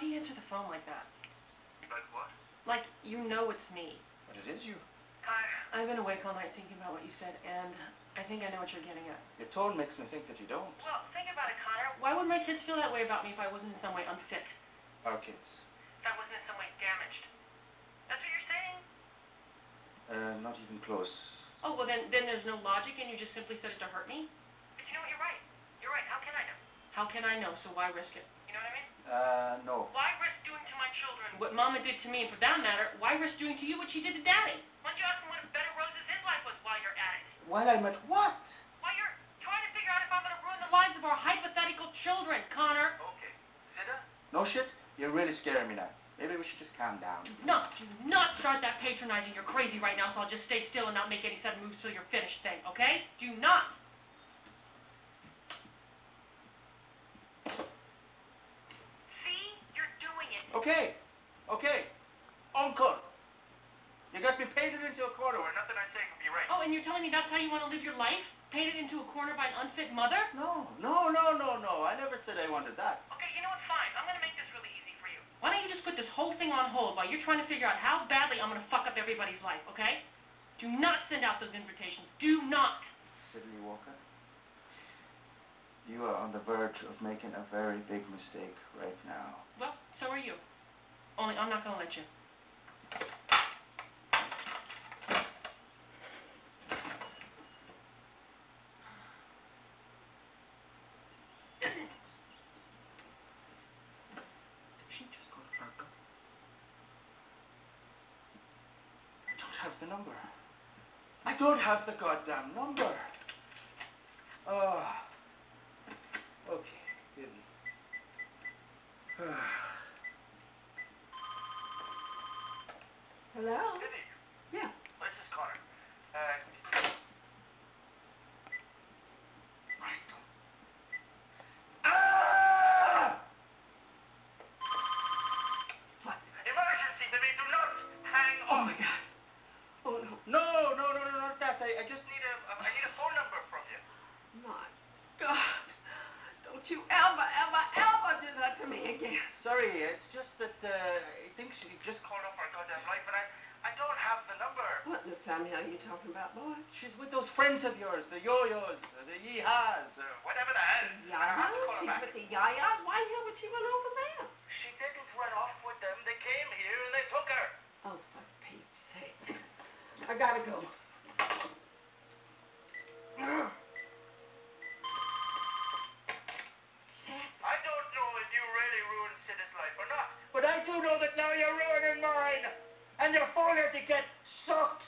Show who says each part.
Speaker 1: do you answer the phone like that?
Speaker 2: Like what?
Speaker 1: Like, you know it's me.
Speaker 2: But it is you.
Speaker 1: I've been awake all night thinking about what you said, and I think I know what you're getting at.
Speaker 2: Your tone makes me think that you don't.
Speaker 1: Well, think about it, Connor. Why would my kids feel that way about me if I wasn't in some way unfit?
Speaker 2: Our kids.
Speaker 1: If I wasn't in some way damaged? That's what you're saying?
Speaker 2: Not even close.
Speaker 1: Oh, well then there's no logic, and you just simply said it to hurt me? But you know what, you're right. You're right. How can I know? How can I know? So why risk it? You know what I mean?
Speaker 2: No.
Speaker 1: Why risk doing to my children what Mama did to me, and for that matter, why risk doing to you what she did to Daddy? Why don't you ask him what a better roses his life was while you're at it?
Speaker 2: While I'm at what?
Speaker 1: While you're trying to figure out if I'm going to ruin the lives of our hypothetical children, Connor.
Speaker 2: Okay. Zita? No shit? You're really scaring me now. Maybe we should just calm down.
Speaker 1: Do not start that patronizing. You're crazy right now, so I'll just stay still and not make any sudden moves till you're finished thing, okay? Do not. See? You're doing it.
Speaker 2: Okay. Uncle. You got me painted into a corner where nothing I say can be right.
Speaker 1: Oh, and you're telling me that's how you want to live your life? Painted into a corner by an unfit mother?
Speaker 2: No. I never said I wanted that.
Speaker 1: Okay, you know what? Fine. I'm going to make this really easy for you. Why don't you just put this whole thing on hold while you're trying to figure out how badly I'm going to fuck up everybody's life, okay? Do not send out those invitations. Do not.
Speaker 2: Sydney Walker, you are on the verge of making a very big mistake right now.
Speaker 1: Well, so are you. Only I'm not going to let you.
Speaker 2: She just got Franco. I don't have the number. I don't have the goddamn number. Okay, Billy.
Speaker 3: Hello?
Speaker 2: Billy.
Speaker 3: Yeah.
Speaker 2: This is Connor. Franco.
Speaker 3: What?
Speaker 2: Emergency, Billy. Do not hang
Speaker 3: Oh
Speaker 2: up.
Speaker 3: my God. Oh no.
Speaker 2: No, not that. I just need a phone number from you.
Speaker 3: My God. Don't you ever do that to me again.
Speaker 2: Sorry, it's just that I think she just called up our goddamn life, and I don't have the number.
Speaker 3: What in the Samuel are you talking about, boy?
Speaker 2: She's with those friends of yours, the yo-yos, the yee-haws, whatever that is.
Speaker 3: The Yayas? She's with the Yayas? Why the hell would she run off with them?
Speaker 2: She didn't run off with them. They came here and they took her.
Speaker 3: Oh, for Pete's sake. I gotta go.
Speaker 2: I don't know if you really ruined Sid's life or not, but I do know that now you're ruining mine, and you're fooling her to get sucked